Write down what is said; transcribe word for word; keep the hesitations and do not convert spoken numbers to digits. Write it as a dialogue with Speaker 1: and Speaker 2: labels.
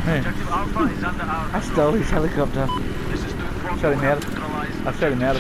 Speaker 1: Objective Alpha is under our
Speaker 2: I stole his helicopter.
Speaker 1: This is to inform
Speaker 2: Shot
Speaker 1: you
Speaker 2: him
Speaker 1: we have
Speaker 2: out.
Speaker 1: neutralized
Speaker 2: I shot him out.